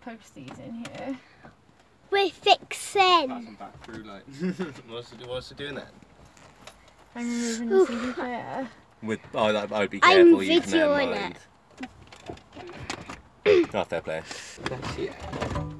posties in here. We're fixing. Pass them back through, like. What's it doing then? I'm removing the CD player. With I would be careful I'm using their videoing mind. Oh, fair play. That's it.